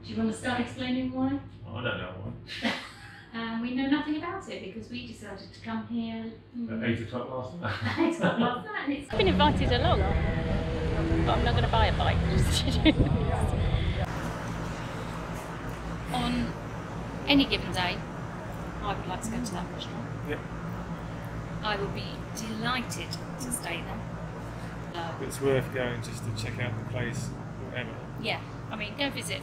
Do you want to start explaining why? I don't know why. We know nothing about it because we decided to come here At 8 o'clock last night. 8 o'clock last night. And it's I've been invited along, but I'm not going to buy a bike just to do this. On any given day, I would like to go to that restaurant. Yep. I would be delighted to stay there. It's worth going just to check out the place, whatever. Yeah, I mean, go visit.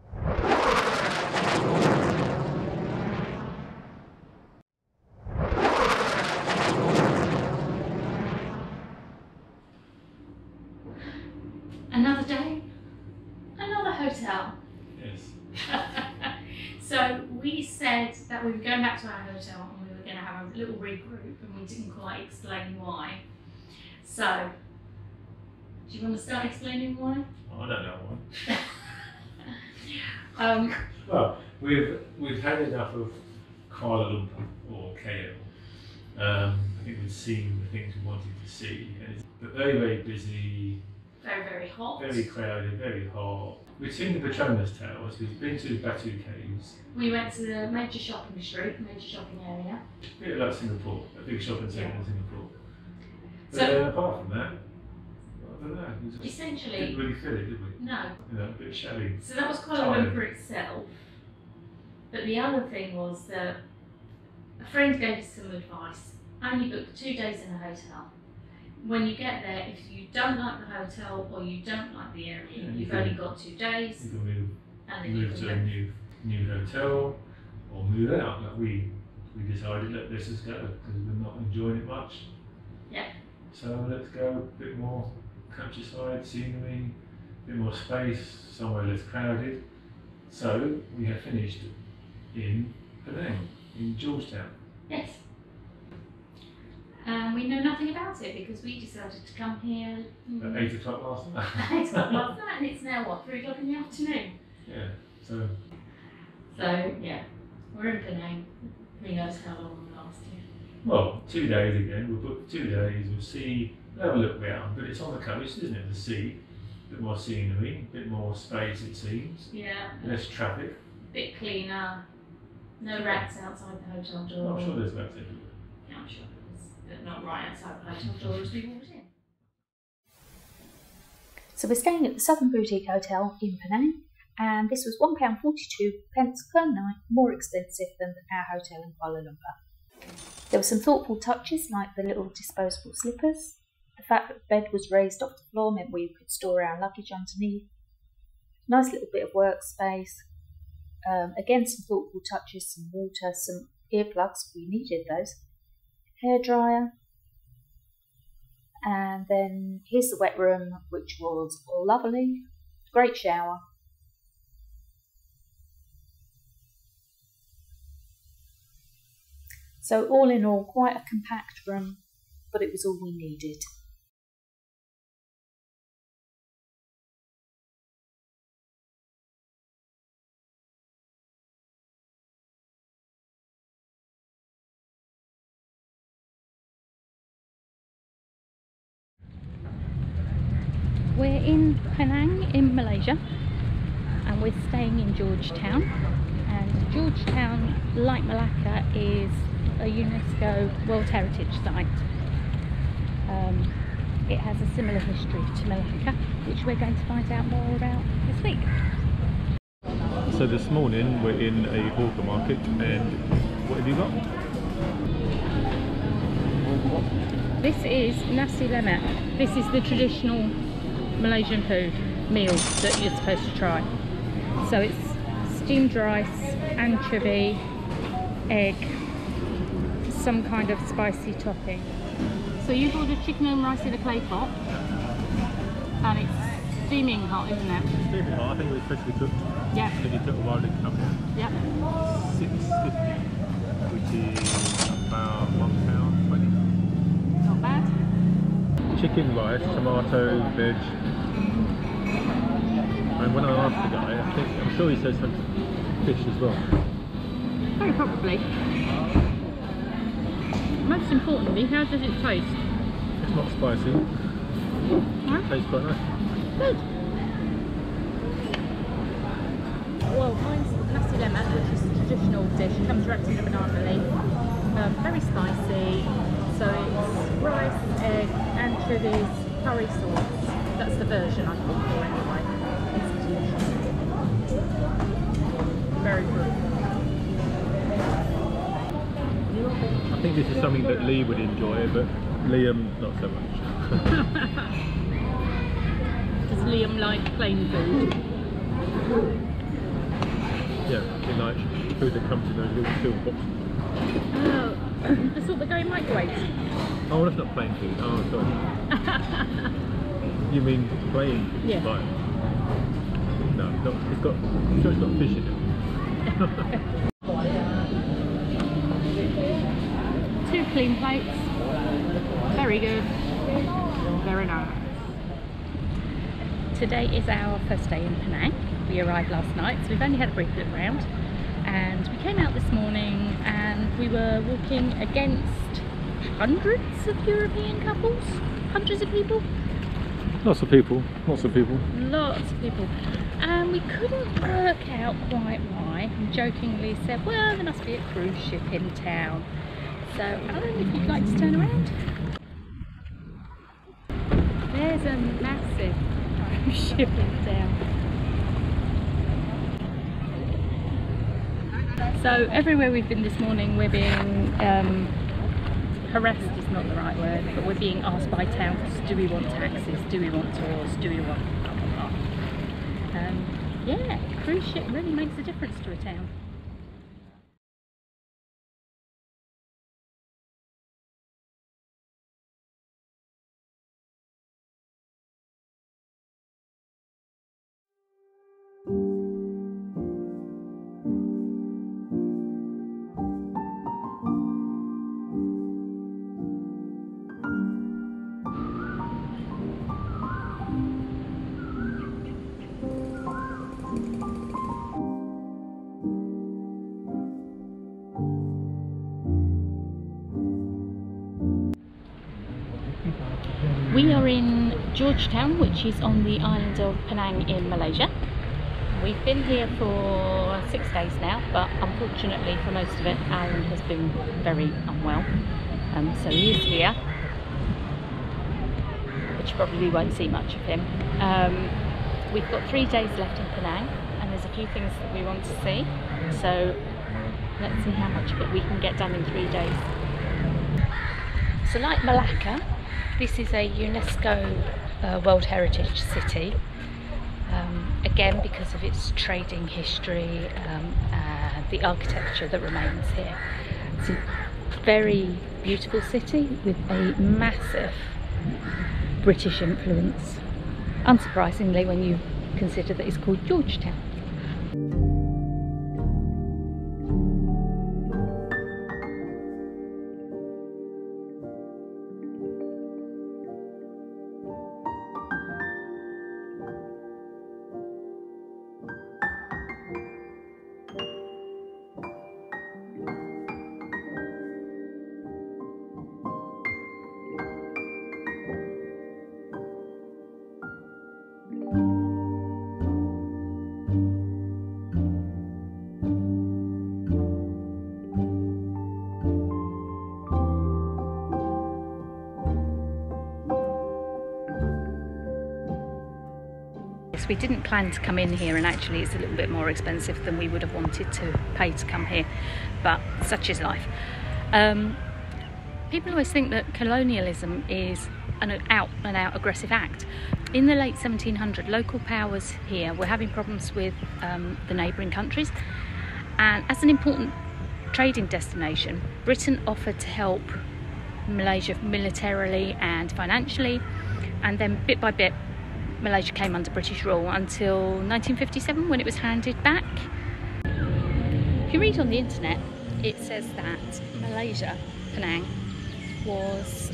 another day, another hotel. Yes. So we said that we were going back to our hotel and we were going to have a little regroup, and we didn't quite explain why. So, do you want to start explaining why? I don't know why. Well, we've had enough of Kuala Lumpur or KL. I think we've seen the things we wanted to see. And it's very, very busy. Very, very hot. Very crowded, very hot. We've seen the Petronas Towers, we've been to the Batu Caves. We went to the major shopping street, major shopping area. A bit like Singapore, a big shopping centre in Singapore. But So, apart from that, I don't know. essentially, Didn't really feel it, did we? no. You know, a bit shabby. So that was Kuala Lumpur itself. But the other thing was that a friend gave us some advice. Only book 2 days in a hotel. When you get there, if you don't like the hotel or you don't like the area, you've only got 2 days. You can move, And then you move can to a new hotel or move out. Like we decided, let's just go because we're not enjoying it much. Yeah. So let's go a bit more countryside, scenery, a bit more space, somewhere less crowded. So we have finished in Penang, in Georgetown. Yes. We know nothing about it because we decided to come here At 8 o'clock last night. 8 o'clock last night, and it's now what, 3 o'clock in the afternoon? Yeah. So Yeah, we're in Penang. Who knows how long we'll last here. well, 2 days again. We'll book 2 days. We'll see. We'll have a look round, but it's on the coast, isn't it? The sea. A bit more scenery, a bit more space. It seems. Yeah. Less traffic. Bit cleaner. No rats outside the hotel door. I'm sure there's rats everywhere. Yeah, I'm sure there is, but not right outside the hotel door as we walked in. So we're staying at the Southern Boutique Hotel in Penang, and this was £1.42 per night, more expensive than our hotel in Kuala Lumpur. There were some thoughtful touches like the little disposable slippers. The fact that the bed was raised off the floor meant we could store our luggage underneath. Nice little bit of workspace. Again, some thoughtful touches, some water, some earplugs, we needed those. Hairdryer. And then here's the wet room, which was lovely. Great shower. So all in all, quite a compact room, but it was all we needed. We're in Penang in Malaysia, and we're staying in Georgetown. And Georgetown, like Malacca, is a UNESCO World Heritage Site. It has a similar history to Malacca, which we're going to find out more about this week. So this morning we're in a hawker market, and what have you got? This is nasi lemak. This is the traditional Malaysian food meal that you're supposed to try. So it's steamed rice, anchovy, egg, some kind of spicy topping. So you've ordered chicken and rice in a clay pot, and it's steaming hot, isn't it? Steaming hot. I think it was freshly cooked. Yeah. Then you took a while to come in. Yeah. £6.50, which is about £1.20. Not bad. Chicken, rice, tomato, veg. And when I asked the guy, I'm sure he said some fish as well. Very probably. Most importantly, how does it taste? It's not spicy. Huh? It tastes quite nice. Good. is wrapped in a banana leaf. Very spicy. So it's rice, egg, anchovies, curry sauce. That's the version I cook for anyway. It's delicious. Very good. I think this is something that Lee would enjoy, but Liam not so much. Does Liam like plain food? Yeah, he likes food that comes in those little silver boxes. Oh, the sort that go in microwaves. Oh, that's not plain food. Oh, sorry. You mean plain? Yeah. Right. No, it's got. I'm sure it's got fish in it. 2 clean plates. Very good. Very nice. Today is our first day in Penang. We arrived last night, so we've only had a brief look around. And we came out this morning and we were walking against hundreds of European couples, hundreds of people. Lots of people. Lots of people. Lots of people. And we couldn't work out quite why. And jokingly said, well, there must be a cruise ship in town. So I don't know if you'd like to turn around. There's a massive cruise ship in town. So everywhere we've been this morning we're being harassed is not the right word, but we're being asked by towns, do we want taxis, do we want tours, do we want blah blah blah. Yeah, cruise ship really makes a difference to a town. We are in Georgetown, which is on the island of Penang in Malaysia. We've been here for 6 days now, but unfortunately for most of it, Alan has been very unwell. So he is here, but you probably won't see much of him. We've got 3 days left in Penang, and there's a few things that we want to see. So let's see how much of it we can get done in 3 days. So like Malacca, this is a UNESCO World Heritage City, again because of its trading history and the architecture that remains here. It's a very beautiful city with a massive British influence, unsurprisingly when you consider that it's called Georgetown. We didn't plan to come in here, and actually it's a little bit more expensive than we would have wanted to pay to come here, but such is life. People always think that colonialism is an out and out aggressive act. In the late 1700s, local powers here were having problems with the neighbouring countries, and as an important trading destination, Britain offered to help Malaysia militarily and financially, and then bit by bit Malaysia came under British rule until 1957, when it was handed back. If you read on the internet, it says that Malaysia, Penang, was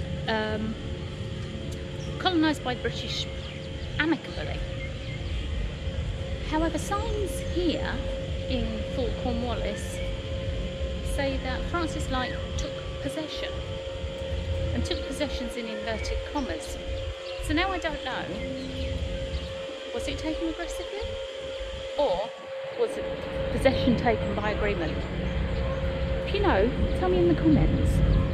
colonised by the British amicably. However, signs here in Fort Cornwallis say that Francis Light took possession, and took possessions in inverted commas. So now I don't know, was it taken aggressively, or was it possession taken by agreement? you know? Tell me in the comments.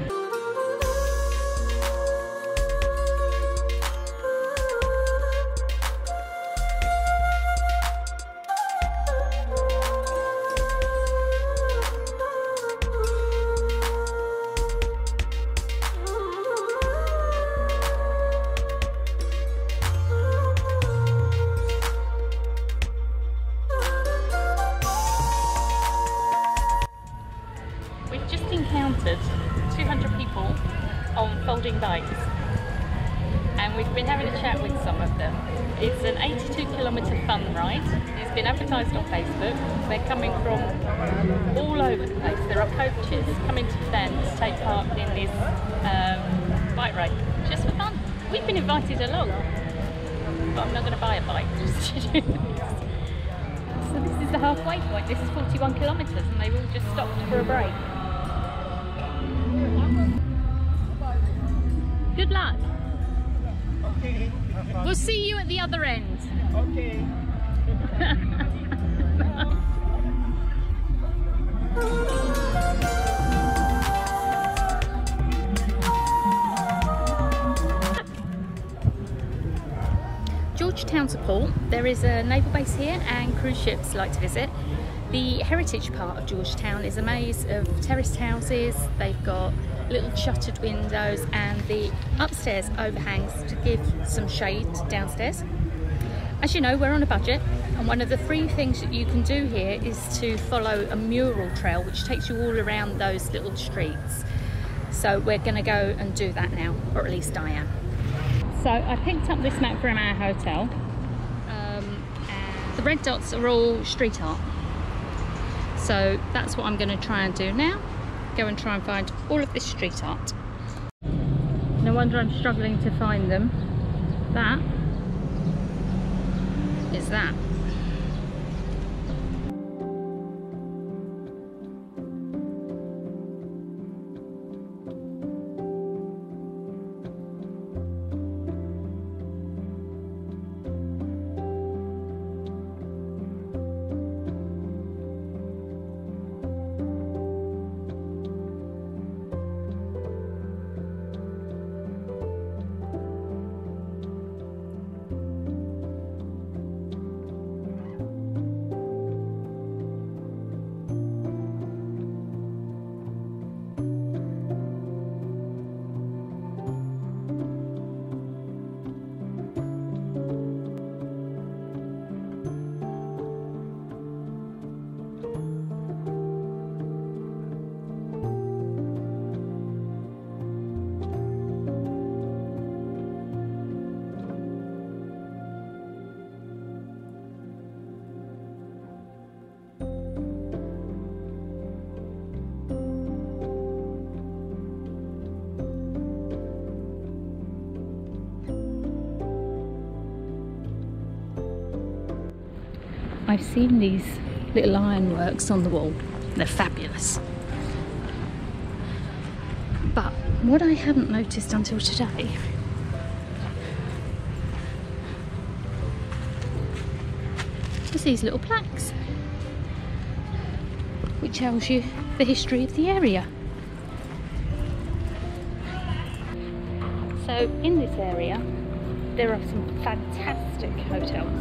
We've just encountered 200 people on folding bikes, and we've been having a chat with some of them. It's an 82-kilometre fun ride. It's been advertised on Facebook. They're coming from all over the place. There are coaches coming to Penang to take part in this bike ride, just for fun. We've been invited along, but I'm not going to buy a bike just to do this. So this is the halfway point. This is 41 kilometres, and they've all just stopped for a break. Good luck. Okay. We'll see you at the other end. Okay. Georgetown's a port. There is a naval base here and cruise ships like to visit. The heritage part of Georgetown is a maze of terraced houses. They've got little shuttered windows, and the upstairs overhangs to give some shade downstairs. As you know, we're on a budget, and one of the free things that you can do here is to follow a mural trail which takes you all around those little streets. So we're going to go and do that now, or at least I am. So I picked up this map from our hotel, and the red dots are all street art. So that's what I'm going to try and do now. Go and try and find all of this street art. No wonder I'm struggling to find them. That is that. I've seen these little ironworks on the wall. They're fabulous. But what I hadn't noticed until today is these little plaques, which tells you the history of the area. So in this area there are some fantastic hotels.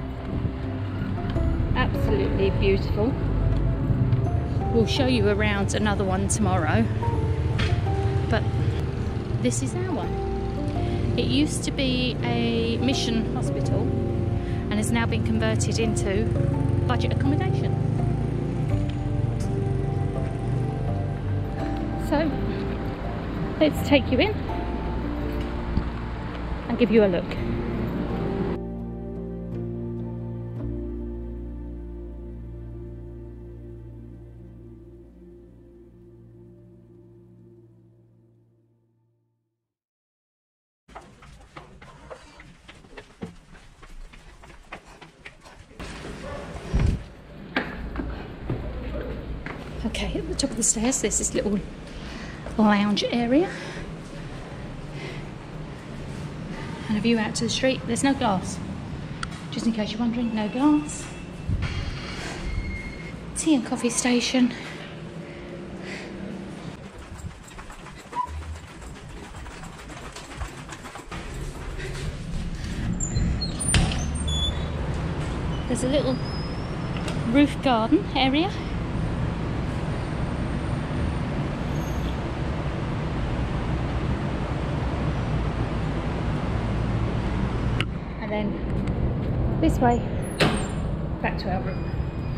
Absolutely beautiful. We'll show you around another one tomorrow, but this is our one. It used to be a mission hospital and has now been converted into budget accommodation. So let's take you in and give you a look. Okay, at the top of the stairs there's this little lounge area and a view out to the street. There's no glass, just in case you're wondering, no glass. Tea and coffee station. There's a little roof garden area. And then this way back to our room.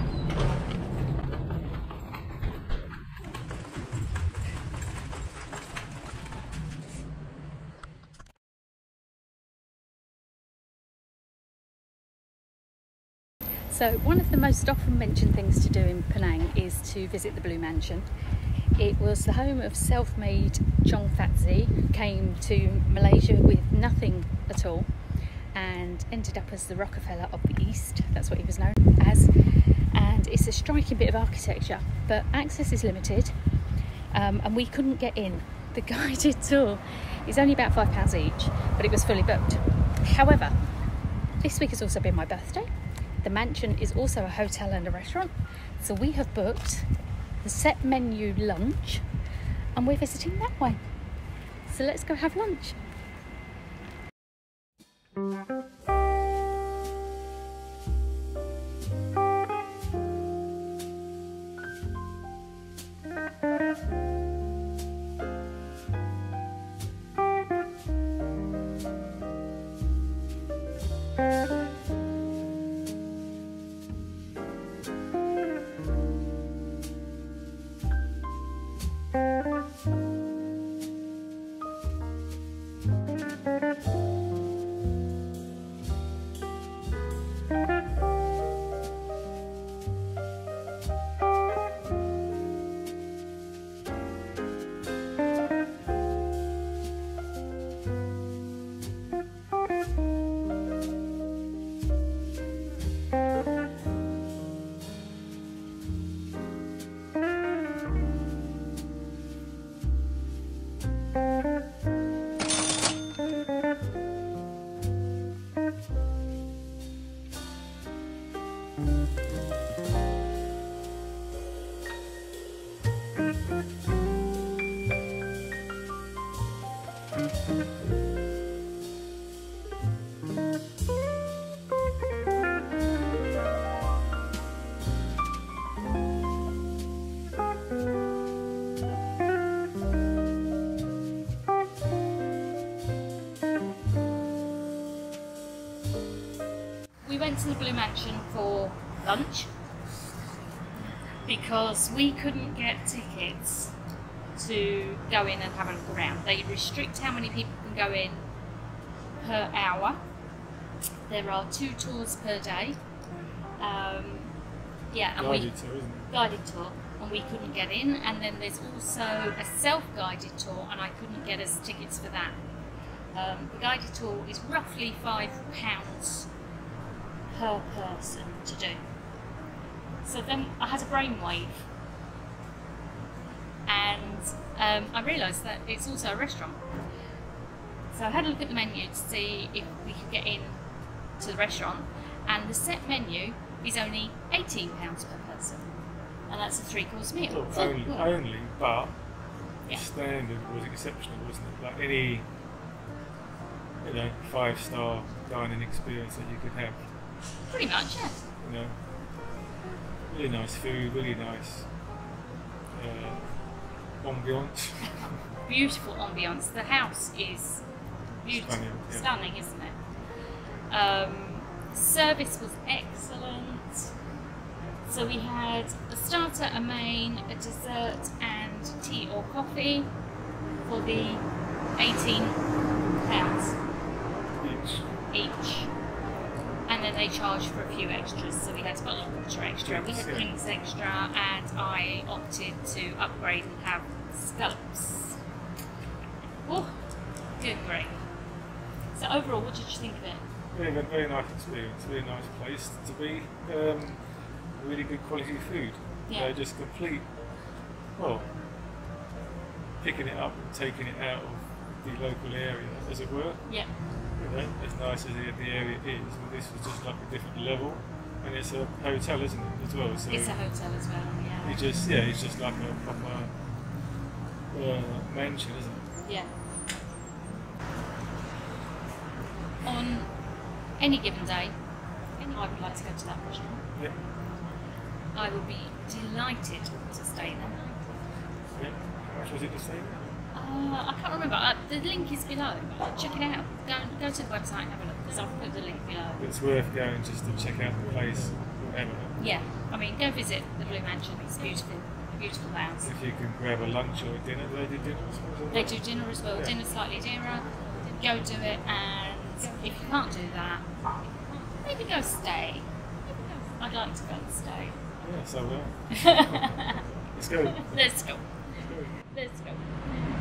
So one of the most often mentioned things to do in Penang is to visit the Blue Mansion. It was the home of self-made Cheong who came to Malaysia with nothing at all and ended up as the Rockefeller of the East. That's what he was known as. And it's a striking bit of architecture, but access is limited, and we couldn't get in. The guided tour is only about £5 each, but it was fully booked. However, this week has also been my birthday. The mansion is also a hotel and a restaurant, so we have booked the set menu lunch and we're visiting that way. So let's go have lunch. We went to the Blue Mansion for lunch because we couldn't get tickets to go in and have a look around. They restrict how many people can go in per hour. There are 2 tours per day. Yeah, and Guided tour, isn't it? Guided tour, and we couldn't get in. And then there's also a self-guided tour, and I couldn't get us tickets for that. The guided tour is roughly £5 per person to do. So then I had a brainwave, and I realised that it's also a restaurant. So I had a look at the menu to see if we could get in to the restaurant, and the set menu is only £18 per person, and that's a 3-course meal. Well, only, but Yeah. the standard was exceptional, wasn't it? Like any, 5-star dining experience that you could have. Pretty much, yeah. Really nice food, really nice ambiance. Beautiful ambience. The house is beautiful, Stunning, yeah. stunning, isn't it? Service was excellent. So we had a starter, a main, a dessert, and tea or coffee for the £18 each. And then they charge for a few extras, so we had a bottle of water extra, we had drinks extra, and I opted to upgrade and have scallops. Oh, good grief. So overall, what did you think of it? Yeah, very nice experience, really nice place to be. Really good quality food. Yeah. Just complete, picking it up and taking it out of the local area, as it were. Yeah. As nice as the area is, but this was just like a different level, and it's a hotel, isn't it, as well? So it's a hotel as well, yeah. It's just like a proper mansion, isn't it? Yeah. On any given day, I would like to go to that restaurant. Yeah. I would be delighted to stay there. Yeah. How much was it to stay there? I can't remember. The link is below. Check it out. Go to the website and have a look because I've put the link below. It's worth going just to check out the place. Yeah, I mean, go visit the Blue Mansion. It's beautiful, a beautiful house. If you can grab a lunch or a dinner, do they do dinner as well? They do dinner as well. Yeah. Dinner's slightly dearer. Go do it, and if you can't do that, maybe go stay. I'd like to go and stay. Yeah, so well. Let's go. Let's go. Let's go.